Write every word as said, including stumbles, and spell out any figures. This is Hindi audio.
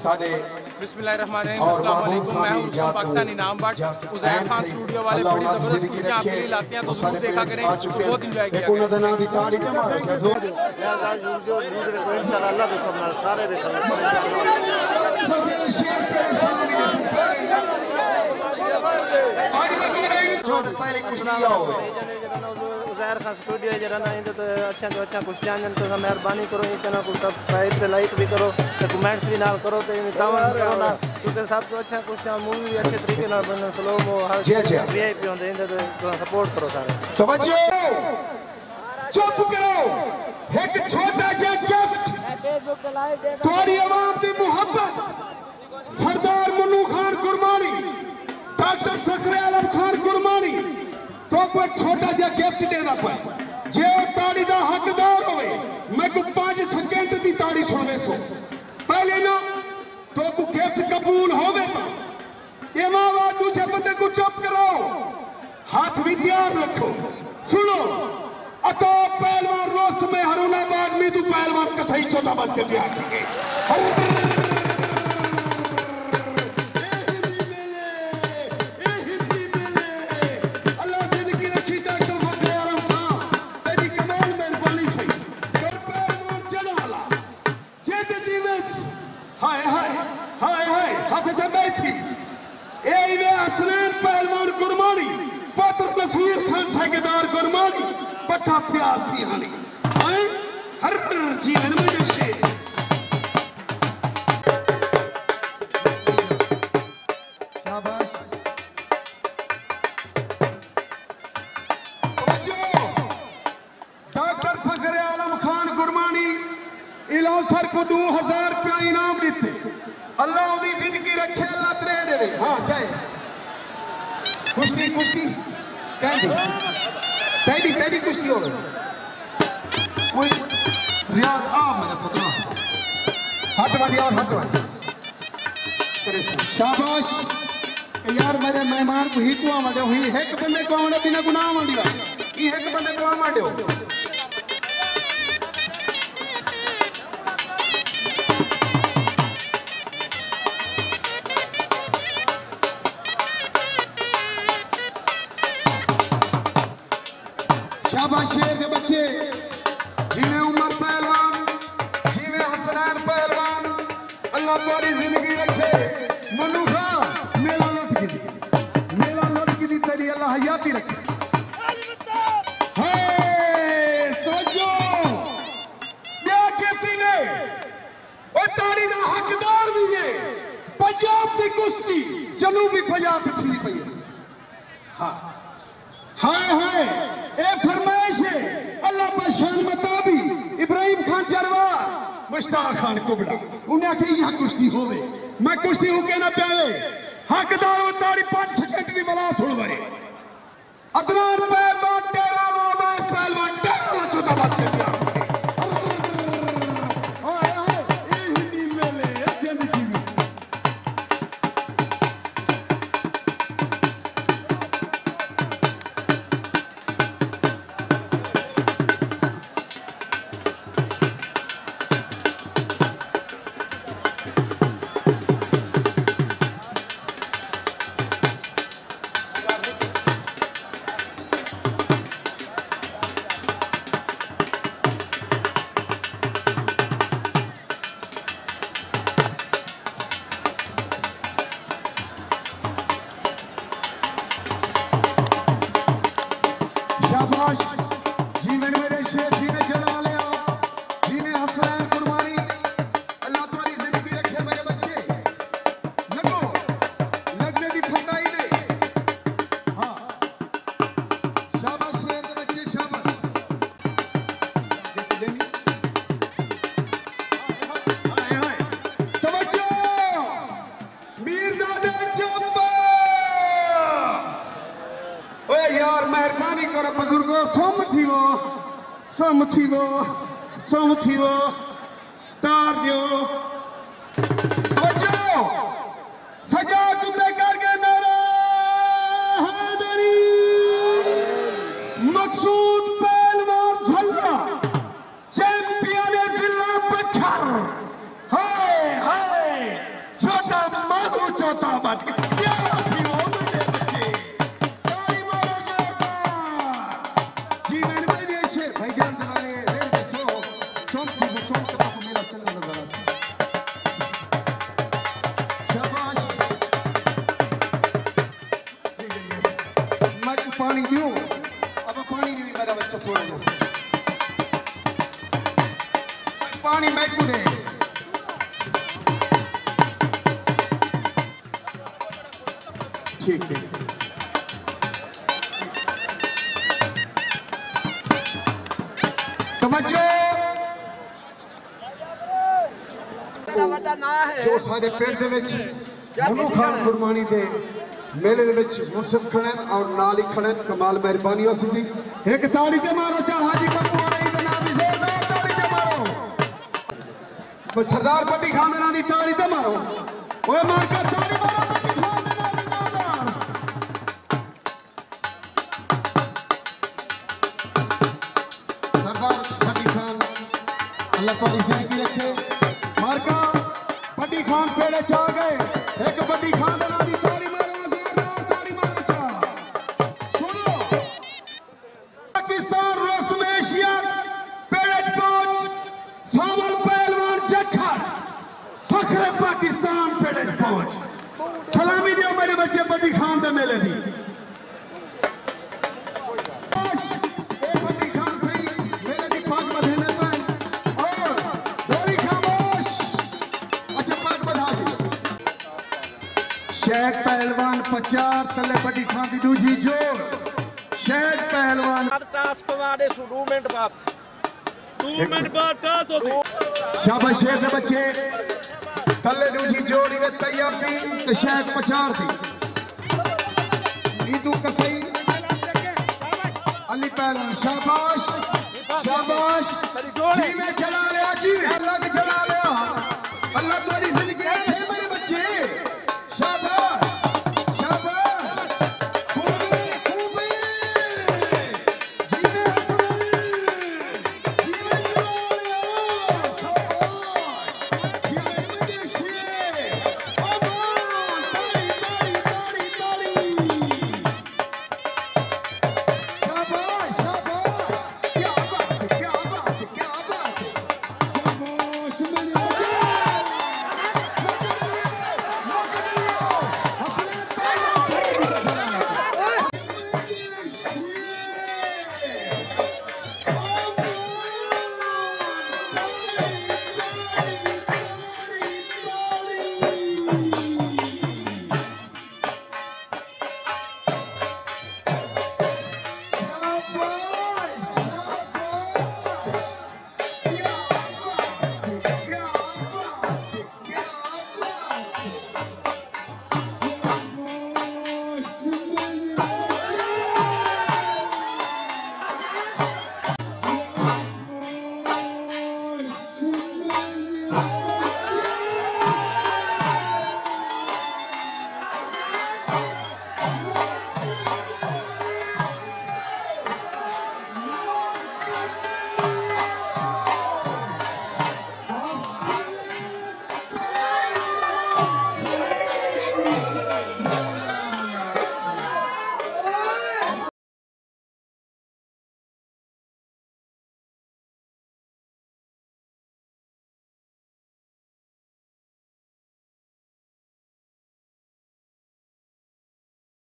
साडे बिस्मिल्लाहिर्रहमानिर्रहीम, अस्सलाम वालेकुम। मैं हूं उस्मान पाकिस्तानी नाम बट उज़ैर खान स्टूडियो वाले बड़ी जबरदस्त कुर्सियां आपके लिए लाते हैं, तो जरूर देखा करें, तो बहुत एंजॉय किया कोना दा नाम दी ताड़ी ते मारे जसो यार वीडियो वीडियो को इंशाल्लाह अल्लाह देखो ना सारे देखो पहले कुछ लिया हो उज़ैर खान स्टूडियो जरा ना इंदे तो अच्छा तो अच्छा कुछ जानन तो मेहरबानी करो ये चैनल को सब्सक्राइब ते लाइक भी करो ते कमेंट्स भी नाल करो ते तावन करो ना क्योंकि सब तो अच्छा कुछ मूवी भी अच्छे तरीके नाल बनन स्लो मो हर वीआईपी होंदे इंदे तो सपोर्ट करो सारे। तवज्जो चुप करो, एक छोटा सा गिफ्ट तुम्हारी आवाम की मोहब्बत सरदार मन्नू खान गुरमानी, डॉक्टर फखरे आलम खान गुरमानी तो कोई छोटा सा गिफ्ट देना पे जे ताड़ी का हकदार होवे मैं को पांच सेकंड की ताड़ी सुनवे सो पहले ना तो को गिफ्ट कबूल होवे ये मावा दूसरे बंदे को चुप करो, हाथ भी तैयार रखो। सुनो अतो पहलवान रोस्त में हरुणाबाद में तू पहलवान का सही चौदह बन के तैयार थे पहलवान गुरमानी पत्र नसीर खान ठेकेदार गुरमानी पट्टा प्यासी हनी हर जीवन में जैसे शाबाश डॉक्टर फखरे आलम खान गुरमानी इलासर को दो हजार रुपया इनाम देते अल्लाह उनकी जिंदगी रखे अल्लाह तेरे दे। हाँ क्या है कुश्ती कुश्ती कैंडी कैंडी कैंडी कुश्ती हो कोई रियाज आ मेरा पुत्र हट वाली और हट वाली शाबाश यार मेरे मेहमान को ही को आवे हुई एक बंदे को आवे बिना गुनाह वाली बात ये एक बंदे को आवे शाबाश शेर के बच्चे जिन्हें उमर पहलवान जिन्हें हसनैन पहलवान अल्लाह तुम्हारी जिंदगी रखे। मनु खा मेला लौट की दी मेला लौट की दी तेरी अल्लाह हयाती रखे। तो जो ब्याह गिफ्टी ने और ताड़ी का हकदार भी है पंजाब की कुश्ती जनूबी पंजाब पिछली पई है। हाँ हाय हाय ए फरमाइश है अल्लाह पर शान मताबी इब्राहिम खान चरवार मुश्ताक खान कुबड़ा उन्हें आखिर यहाँ कुश्ती होवे मैं कुश्ती हो के ना प्यारे हकदार वो ताड़ी पांच सेकंड की बला सुन बरे अदनान पहलवान टेरा आवाज पहलवान टेरा चौथा बात कर दिया हाय हाय ए हिंदी मेले जन जीवी शाबाश जी मैंने मेरे शेर जी ने जला लिया जी ने हसनैन कुर्बानी अल्लाह तुम्हारी जिंदगी रखे मेरे बच्चे लगो लगने की फटाई ले। हाँ शाबाश शेर के बच्चे शाबाश तवज्जो मीरजादे चंबा ओए यार मेहरबानी करो बुजुर्गो सोम थी वो सोम थी वो सोम थी वो तार दियो बच्चो सजा तुते करके नारा हैदरी मकसूद पहलवान झल्ला चैंपियन जिला पत्थर हाय हाय चौथा बात क्या थी वो मेरे बच्चे ताली मारो जोरदार जी मैंने बोले ये शेर भाईजान जनाने रेड दे सो सोम की वो सोम का को मेरा चलना जरा शाबाश ठीक है ये मैं पानी दूं अब पानी नहीं मेरा बच्चा थोड़ा सा पानी मैं को दे ठीक है जो सारे पेड़ दे विच मनु खान गुरबाणी दे मेले दे विच मुनसिफ खड़े और नाल ही खड़े कमाल मेहरबानी हो सी एक ताली ते मारो चा हाजी पप्पू वाली दे नाम जोरदार ताली ते मारो बस सरदार पट्टी खान दे नाम दी ताली ते मारो ओए मार के ताली मारो पट्टी खान दे नाम दी जोरदार सरदार पट्टी खान अल्लाह तुम्हारी जिंदगी रखे मारका पट्टी खान पेड़े चा गए एक पट्टी खान दे नाम दी ताली मारो जोरदार ताली मारो चा सुनो पाकिस्तान रोस्तम एशिया पेड़े कोच सावल पहलवान जखर फखरे पाकिस्तान पेड़े कोच सलामी दियो मेरे बच्चे पट्टी खान दे मेले दी शेख पहलवान पचार तले बड़ी खान दी दूसरी जोर शेख पहलवान टास पवाड़े सु दो मिनट बाद दो मिनट बाद टास होती शाबाश शेख से बच्चे तले दूसरी जोड़ी में तैयार थी तो शेख पचार थी ईदू कसई अली पहलवान शाबाश शाबाश जी में चला ले जी में लग चला ले